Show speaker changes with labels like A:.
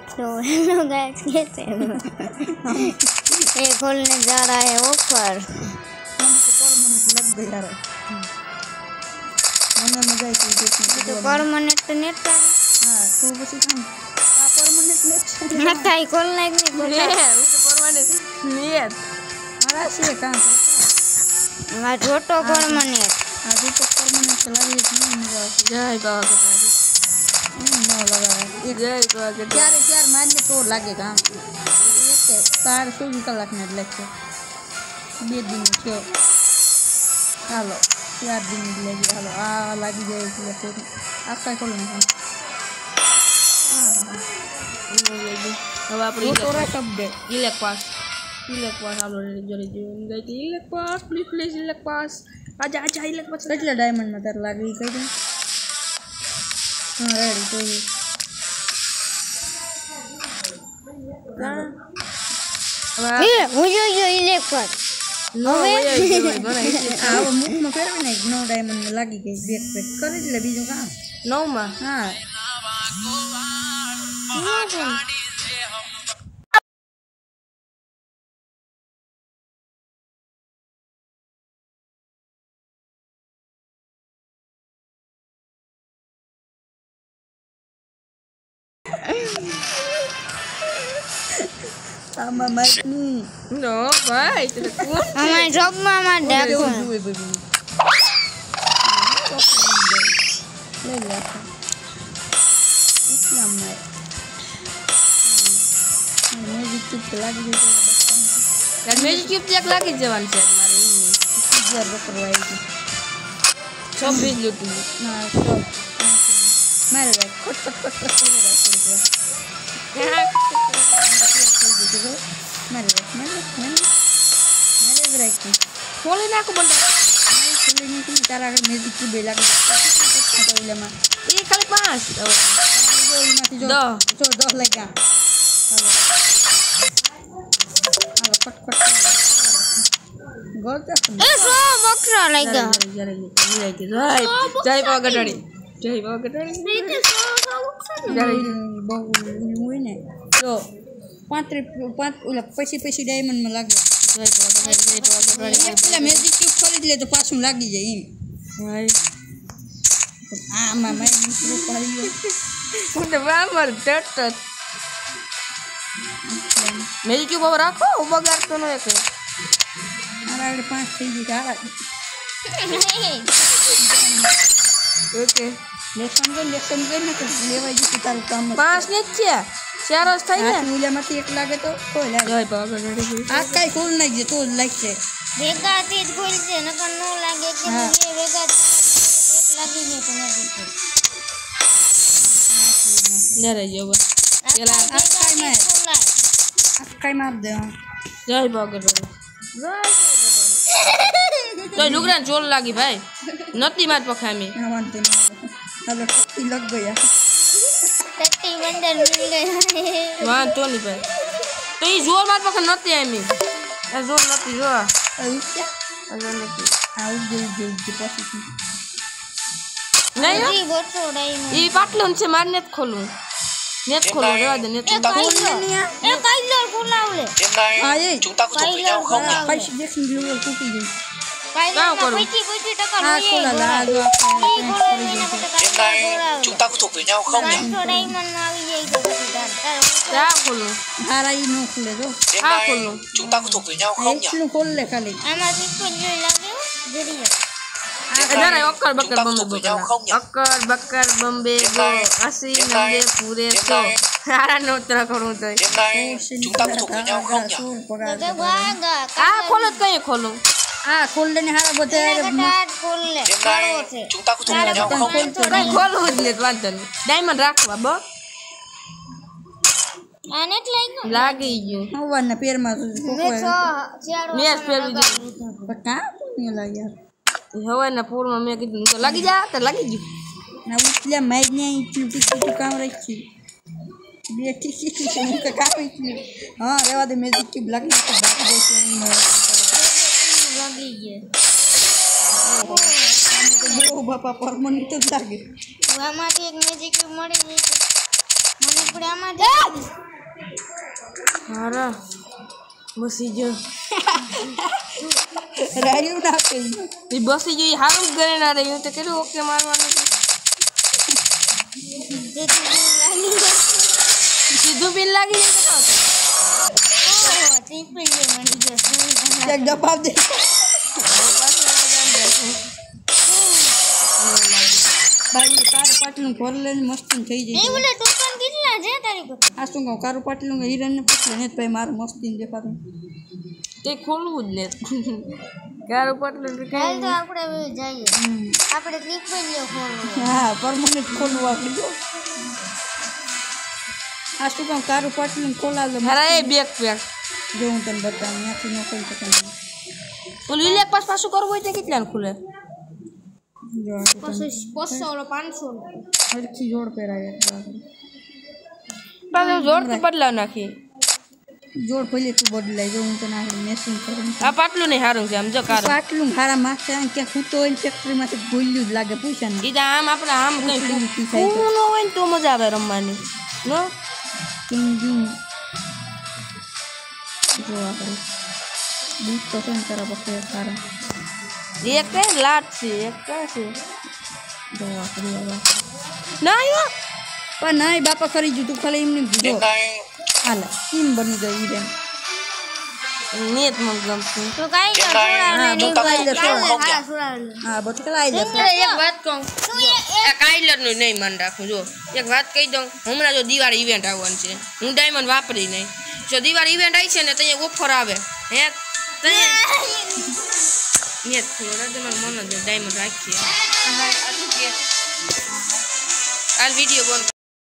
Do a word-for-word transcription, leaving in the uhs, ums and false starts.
A: तो hello guys, कैसे हो? ये खोलने जा रहा है ऑफर।
B: हमको परमानेंट लग गया यार। मने मजा आई देखने
A: तो परमानेंट नेट का
B: हां तू बस काम आ परमानेंट नेट
A: ना काई खोलना है नहीं खोलना
B: है वो परमानेंट नेट मारा से काम
A: आ छोटो परमानेंट
B: आ तो परमानेंट लगी नहीं मजा जय बाबा के पास ना लगा एक जय बाबा के चार चार मारने तो लगेगा एक तार सुई का लगने लगते બે दिन છે હાલો ચાર दिन लगी हालो आ लगी जाए એટલે તો આખા ખોલો ને હા હવે આપણે થોડા શબ્દ ઇલેક પાસ ઇલેક પાસ હાલો જરી જોઈને ગઈ ઇલેક પાસ પ્લીઝ પ્લીઝ ઇલેક પાસ આજા આજા ઇલેક પાસ કેટલા ડાયમંડ માં તાર લાગી કઈ દે હા રેડી તો
A: એ હું જો જો ઇલેક પર
B: નો હોય હોય બરાબર આ મુખ માં ફેરવી ને નો ડાયમંડ માં લાગી ગઈ બેક બેક કરી લે બીજું કામ નવ માં હા sama Mike no baik tidak
A: sama job mama देखो
B: Islam Mike magic chip lagi gitu dan magic chip jak lagi jawan sih kemarin ini biar berperwai sob dulu tuh nah sob mari deh kot kot kot kot kot ya mari mari mari mari berarti boleh nak aku bentar mari boleh ni kita cara agar magic tu bela kita atau ulama ini kali pas oh jo mati jo jo do lagi halo halo kot kot gol
A: eh so bokra lagi
B: jari jari lagi jai jai bawa gadari jai bawa gadari
A: itu so so bokra
B: jari bawa ini ni so पांच पांच उला पैसे पैसे diamond में लग गए पहले magic cube खरीद ले तो पास में लग जाए भाई आ मामा इंट्रो पड़ी उधर बामर डट मैजिक क्यूब और रखो बगार तो नहीं है अरे पांच थी का okay next one next one ने तो लेवा जी की तार काम पांच ने क्या चार अवस्था है मुझे मत एक लागे तो कोई लागे जय बाबा गड़े आ काई खोल नहीं जे तो लाइक से
A: वेगा तेज खोल से न कनो लागे कि मुझे वेगा एक लागे नहीं तो नहीं
B: ले रे जो चला आ काई मार आ काई मार दे जय बाबा गड़े जय तो लुगरान चोल लागी भाई नती मार पखामी हां मानते नहीं अब लग गया
A: टट्टी बंडल मिल गया
B: वहां तो नहीं पे तो ये जोर मार पकड़ नती है मी ए जोर नती जो अरे क्या अरे नती आउ दे दे डिपॉजिट नहीं
A: जी बहुत थोड़ा ही
B: ये पाटलन से मार नेट खोलूं नेट खोलो रे दे नेट खोलने नहीं है
A: ए काइलर खोलाओले
B: हां ये chúng ta có thuộc với nhau không nhỉ phải देख लो कुकी जी
A: काइलर पैसे पैसे टका
B: हां खोला ला जो
A: hiện nay
C: chúng ta có thuộc với nhau không nhỉ?
B: क्या खोलो हारा ही नो खोले दो
C: hiện nay chúng ta có thuộc với nhau không nhỉ?
B: इसमें खोल ले खाली इधर है अक्कर बक्कर बम्बे
C: nhau không nhỉ?
B: अक्कर बक्कर बम्बे गो असी नंगे पूरे तो हारा नो तरह करूं तो
C: hiện nay chúng ta có thuộc với nhau không nhỉ?
B: आ खोलो कहीं खोलो आ खोल लेने हारा बोते
C: hiện nay chúng ta có thuộc với nhau không nhỉ?
B: कहीं खोलो ले वांतन डायमंड रख बाबा
A: आने लाइक
B: लागी जो हवा ना पैर में
A: मैं सो चार
B: मैं पैर में बता नहीं लग यार हवा ना पूर में मैं कितनी तो लगी जा तो लगी जो ना उसले मैं नहीं चुपी चुपी काम रखी बेटी की मुंह का काम है हां रेवा दे म्यूजिक की ब्लैक में तो बात जैसे
A: लगी है
B: ओ बापा परमानेंट लागे
A: આમાંથી એક મેજિક ક્યુબ મળી ગઈ મને પડે આમાંથી
D: હારા બસી જો
B: રાયું નાખે
D: એ બસી જો હારું ગણે ના રહ્યું તો કેટલું ઓકે મારવાનું સીધું બિલ લાગી જાય
B: એક જવાબ દે બાઈ કારું પાટલું ઘર લઈને મસ્ત થઈ જાય આ શું કહું કારું પાટલું હિરણ ને પૂછલે ને ભાઈ મારું મસ્તી દેખાતું
D: તે ખોલવું જ ને કારું પાટલું
B: હા પરમનન્ટ ખોલવું આપણે જો આ શું કહું કારું પાટલું ખોલાવે
D: હારા એ બેક પેક
B: જો હું તને બતાવું ત્યાંથી ન ખોલી શકું
D: ઓલું ઇલેક પાસ પાછું કરવું હોય તો કેટલાનું ખુલે
B: જો
A: પાંચસો
B: હરખી જોડ પહેરાય
D: પાછું જોડ તો બદલાવ નાખી
B: જોડ પહેલે તું બદલાય જો હું તને આગળ મેસિંગ કરું
D: આ પાટલું નહીં સારું છે આમ જો કારું
B: પાટલું હારા માથે ક્યાંક ખૂતો હોય ફેક્ટરીમાંથી ગોલ્યું જ લાગે પૂછે ને
D: કીધા આમ આપણે આમ કઈ
B: ઊંચી થાય તો.
D: ન હોય ને તો મજા આવે રમવાની નો
B: કિંગી જો આપણે બીજ તો છે ને તારા પકડે સારા
D: એક કઈ લાટ છે એક કઈ છે
B: જો આપણે હવે
D: ના આવ્યો
B: પણ નહીં બાપા કરી ગયું તું ખાલી એમને જો હાલ કેમ બની ગઈ હિરેન
D: નેત મને ગમતું
A: તો કાઈ
B: હા બટકલાઈ જશે
D: એક વાત કહું આ કાઈલર નું નહીં મન રાખું જો એક વાત કહી દઉં હમણાં જો દિવાળી ઇવેન્ટ આવવાનું છે હું ડાયમંડ વાપરી નહીં જો દિવાળી ઇવેન્ટ આવી છે ને ત્યાં ઓફર આવે હે નેત થોડા તમારું મન જ ડાયમંડ રાખીએ હાલ વિડીયો બંધ